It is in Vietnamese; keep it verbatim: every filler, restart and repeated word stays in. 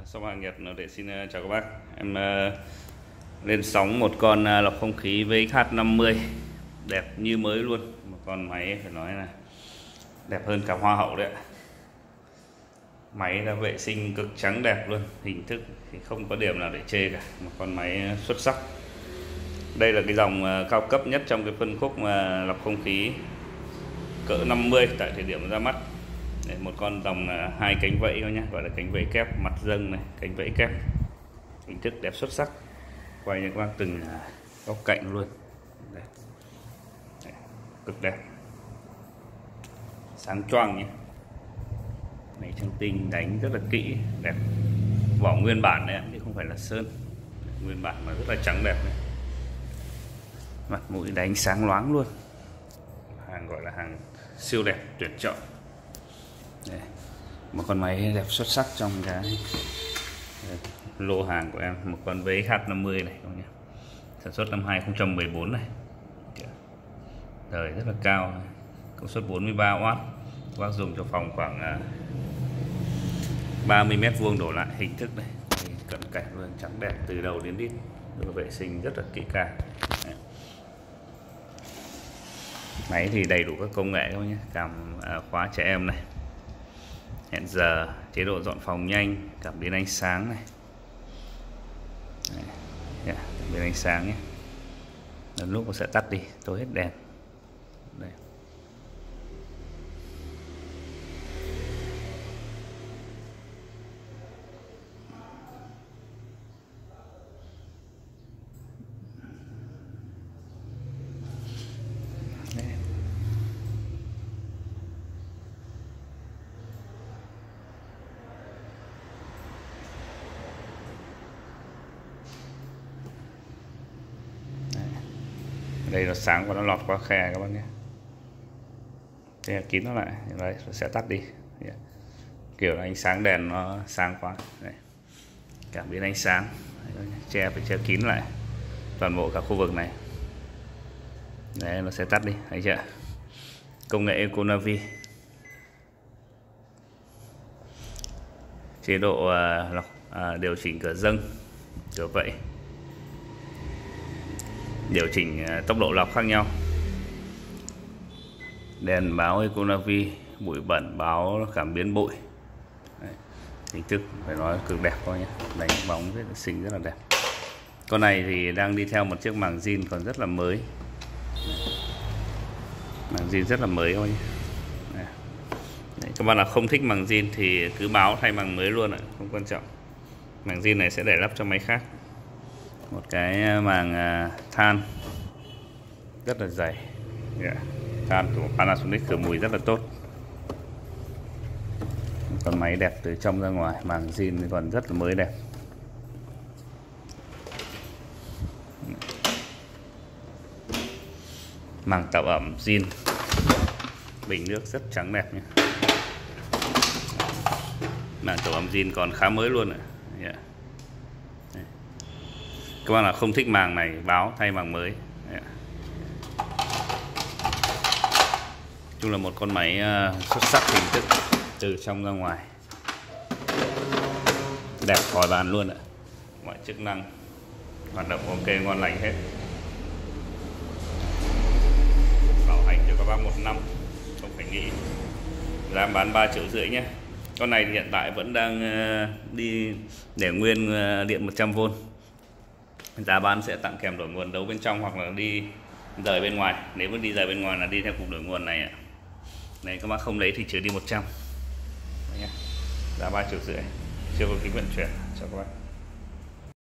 Shop Hàng Nhật để xin chào các bác. Em uh, lên sóng một con uh, lọc không khí vê ích hát năm mươi đẹp như mới luôn. Một con máy phải nói là đẹp hơn cả hoa hậu đấy ạ. Máy đã vệ sinh cực trắng đẹp luôn, hình thức thì không có điểm nào để chê cả. Một con máy xuất sắc. Đây là cái dòng uh, cao cấp nhất trong cái phân khúc mà lọc không khí cỡ năm mươi tại thời điểm ra mắt. Để một con dòng uh, hai cánh vẫy thôi nhé, gọi là cánh vẫy kép mặt dâng này, cánh vẫy kép, hình thức đẹp xuất sắc. Quay cho các bác từng uh, góc cạnh luôn. Đây. Đây, cực đẹp, sáng choang nhé. Máy trắng tinh đánh rất là kỹ, đẹp. Vỏ nguyên bản đấy chứ không phải là sơn, nguyên bản mà rất là trắng đẹp này. Mặt mũi đánh sáng loáng luôn, hàng gọi là hàng siêu đẹp tuyệt chọn. Đây, một con máy đẹp xuất sắc trong cái lô hàng của em, một con vê ích hát năm mươi này các bạn nhé. Sản xuất năm hai không một bốn này, đời rất là cao, công suất bốn mươi ba oát, các bác dùng cho phòng khoảng ba mươi mét vuông đổ lại. Hình thức này cận cảnh luôn, trắng đẹp từ đầu đến đít, được vệ sinh rất là kỹ càng. Máy thì đầy đủ các công nghệ các bác nhé, cảm khóa trẻ em này, hẹn giờ, chế độ dọn phòng nhanh, cảm biến ánh sáng này. Đây, yeah, cảm biến ánh sáng nhé. Đến lúc nó sẽ tắt đi, tối hết đèn. Đây. Đây là sáng và nó lọt qua khe các bác nhé. Thế kín nó lại, đấy, nó sẽ tắt đi. Kiểu là ánh sáng đèn nó sáng quá. Đây. Cảm biến ánh sáng, che phải che kín lại toàn bộ cả khu vực này. Đấy, nó sẽ tắt đi, thấy chưa? Công nghệ Econavi, chế độ uh, lọc, uh, điều chỉnh cửa dâng, cửa vẫy, điều chỉnh tốc độ lọc khác nhau. Đèn báo Econavi, bụi bẩn báo cảm biến bụi. Đấy, hình thức phải nói cực đẹp thôi nhé, đánh bóng rất là xinh, rất là đẹp. Con này thì đang đi theo một chiếc màng zin còn rất là mới. Màng zin rất là mới thôi nhé. Đấy, các bạn nào không thích màng zin thì cứ báo thay màng mới luôn ạ, không quan trọng. Màng zin này sẽ để lắp cho máy khác. Một cái màng than rất là dày, yeah. Than của Panasonic khử mùi rất là tốt. Con máy đẹp từ trong ra ngoài, màng zin còn rất là mới đẹp. Màng tạo ẩm zin, bình nước rất trắng đẹp nhé. Màng tạo ẩm zin còn khá mới luôn ạ, yeah. Các bạn nào không thích màng này báo thay màng mới. Chung là một con máy xuất sắc, hình thức từ trong ra ngoài đẹp khỏi bàn luôn ạ. Mọi chức năng hoạt động ok, ngon lành hết. Bảo hành cho các bác một năm, không phải nghĩ. Giá bán ba triệu rưỡi nhé. Con này thì hiện tại vẫn đang đi để nguyên điện một trăm vôn. Giá bán sẽ tặng kèm đổi nguồn đấu bên trong hoặc là đi rời bên ngoài. Nếu mà đi rời bên ngoài là đi theo cục đổi nguồn này ạ. Này các bác không lấy thì trừ đi một trăm. Giá ba triệu rưỡi, chưa có phí vận chuyển cho các bác.